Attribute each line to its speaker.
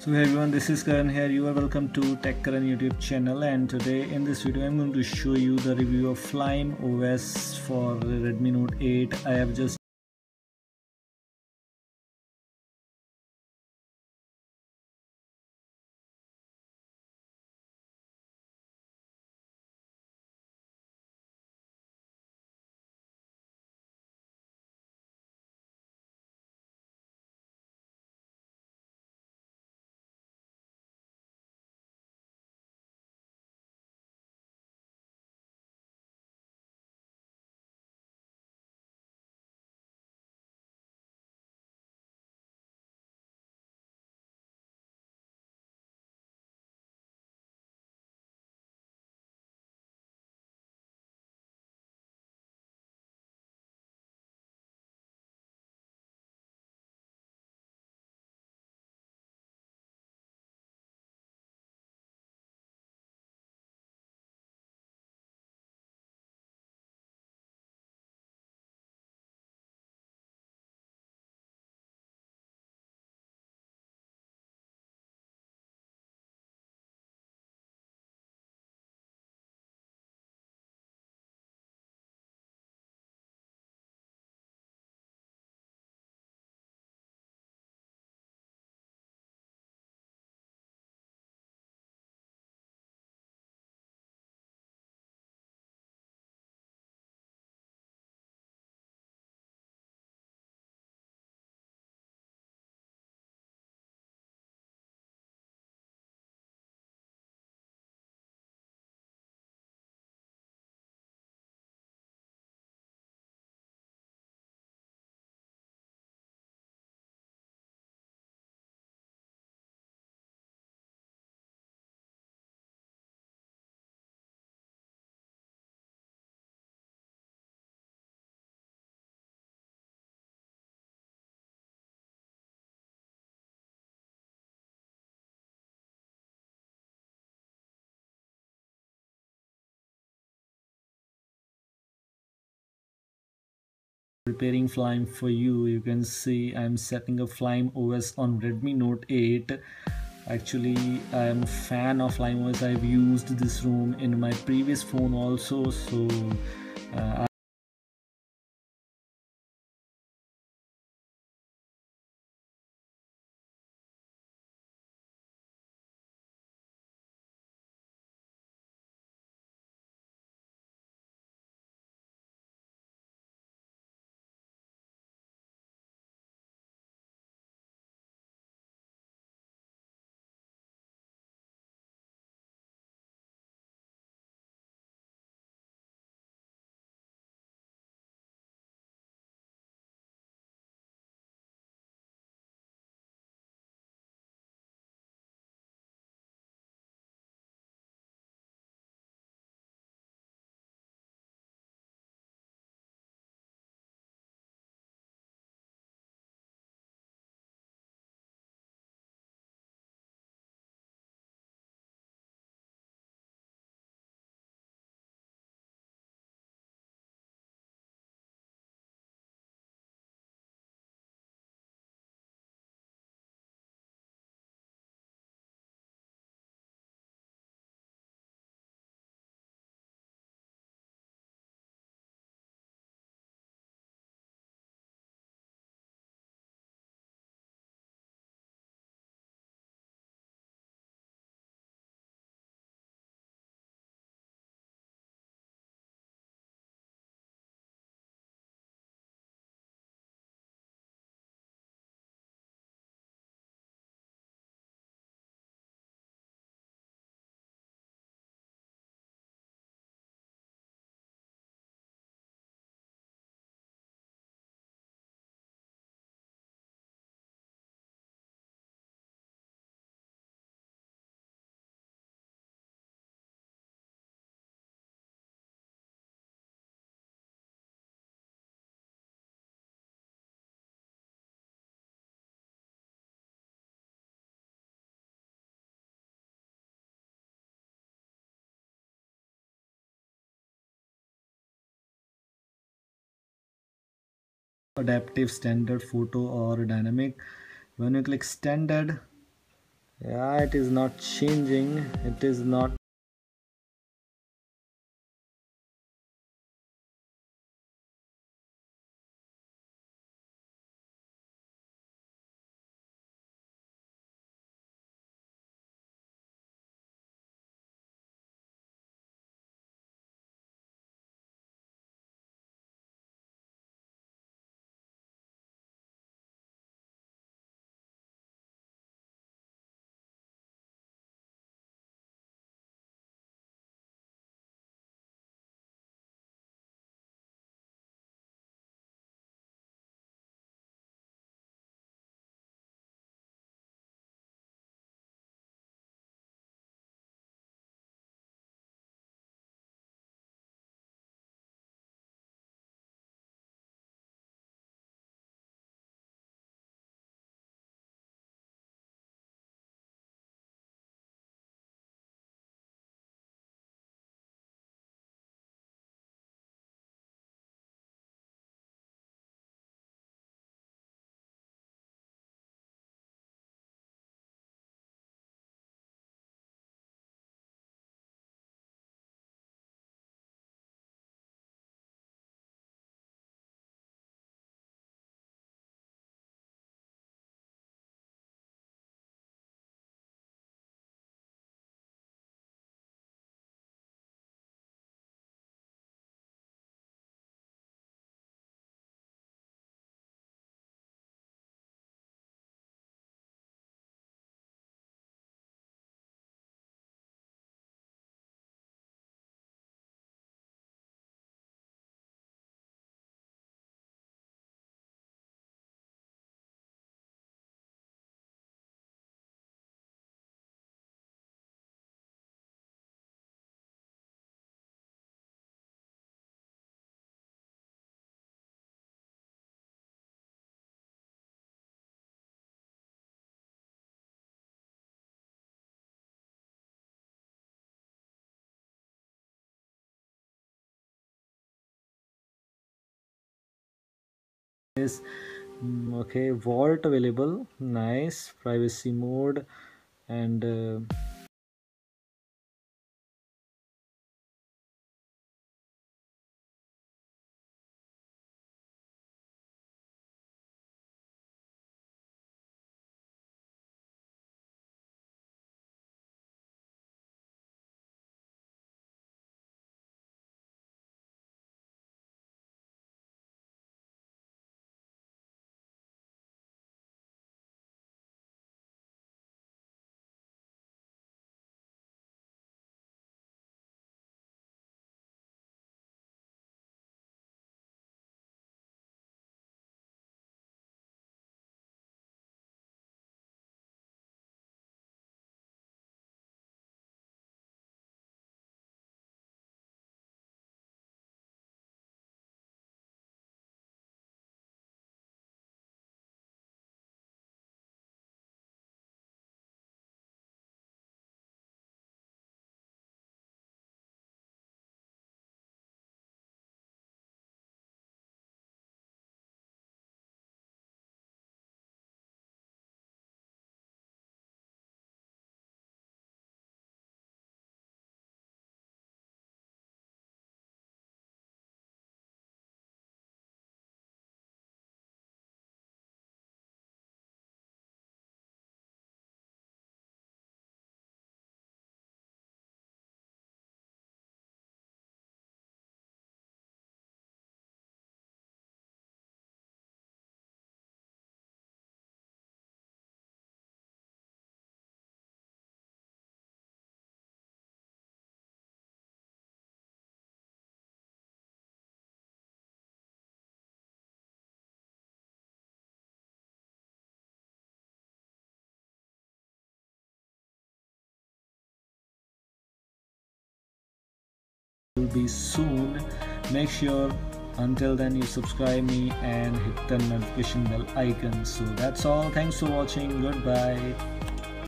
Speaker 1: So hey everyone, this is Karan here. You are welcome to Tech Karan YouTube channel, and today in this video I'm going to show you the review of Flime OS for Redmi Note 8. I have just preparing Flime for you. You can see I'm setting up Flime OS on Redmi Note 8. Actually, I am a fan of Flime OS. I've used this ROM in my previous phone also, so uh, adaptive standard photo or dynamic. When you click standard, Yeah, it is not changing. It is not. Is okay, vault available, nice. Privacy mode, and will be soon. Make sure until then you subscribe me and hit the notification bell icon. So that's all. Thanks for watching. Goodbye.